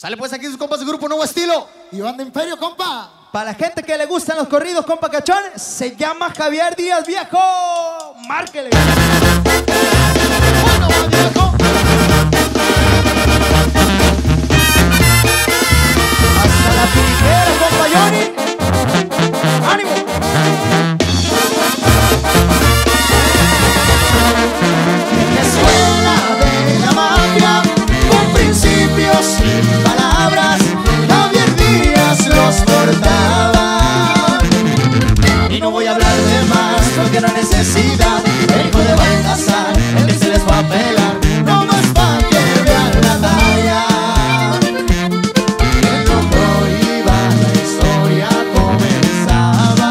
Sale pues aquí sus compas de Grupo Nuevo Estilo. Y Banda Imperio, compa. Para la gente que le gustan los corridos, compa cachón, se llama Javier Díaz Viejo. Márquele. Bueno, va, viejo. Hasta la pirijera, compa Johnny. ¡Ánimo! Escuela de la mafia, con principios y palabras, Javier Díaz los cortaba. Y no voy a hablar de más, porque no hay necesidad. El hijo de Baltasar, el que se les va a pelar, no más pa' que vean la talla. Que cuando iba la historia comenzaba.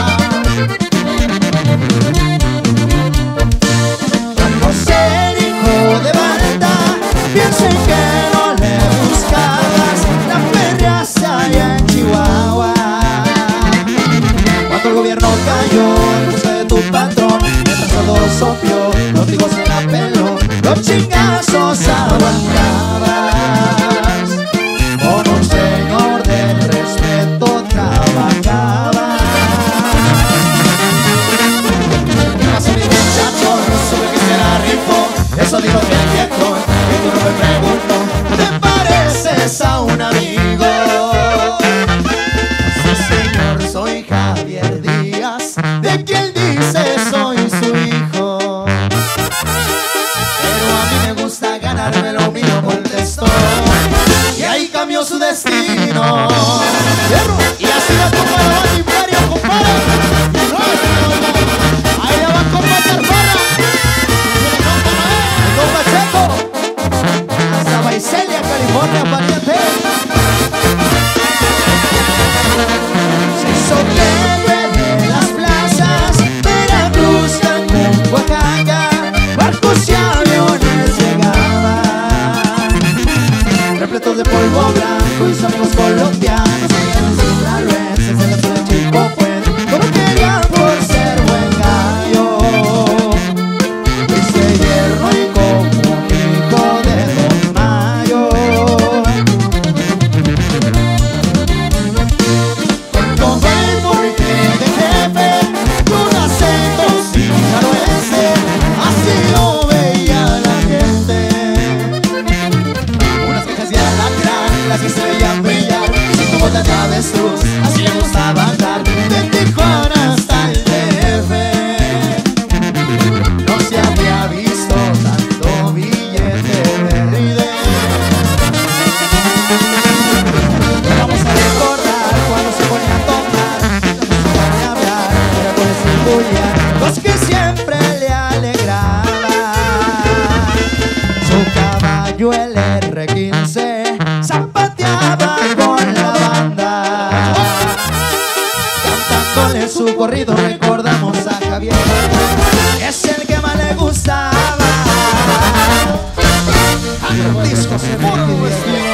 Cuando ser hijo de banda, piensen que no le buscabas la perreaza allá en Chihuahua. Cuando el gobierno cayó en busca de tu patrón, mientras todo sopió, los hijos en la peló, los chingazos aguantabas. Con un señor de respeto trabajabas. ¿Qué pasó, mi muchacho? Supe que se la rifó. Eso dijo que el viejo, y tú no me pregunto, ¿te pareces a un amigo? Sí, señor, soy Javier Díaz, de quien dice soy su hijo. Pero a mí me gusta ganarme lo mío, contestó. Y ahí cambió su destino. Y así la toma la Banda Imperio, compadre. Ahí le va compa Carfara. Compa Checo. Hasta Vaiselia, California, pariente. Se hizo breve de las plazas, Veracruz, Cancún, Oaxaca, barcos y aviones llegaban, repletos de polvo blanco y sus amigos colombianos, sinaloenses en la zona de Chico, pues, como querían por ser buen gallo. Ese hierro y como un hijo de Don Mayo. Con el porte de jefe, con acento sinaloense, así lo veía la gente. Unas que hacían lacrar, las que se veían brillar, sin botas de avestruz, así le gustaba andar, de Tijuana hasta el DF. No se había visto tanto billete verde. Vamos a recordar cuando se ponía a tomar, se a hablar, era con ese Julián, los que siempre le alegraban. Su caballo el R15 zapateaba con la banda, cantándole su corrido recordamos a Javier, es el que más le gustaba. Discos en